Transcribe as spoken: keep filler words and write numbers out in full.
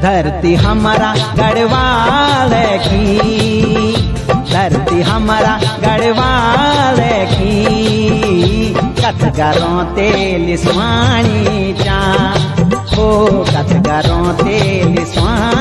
धरती हमारा गढ़वाल की, धरती हमारा गढ़वाल की, कथ गरों तेल स्वाणी चा, ओ कथ गरों तेल स्वाणी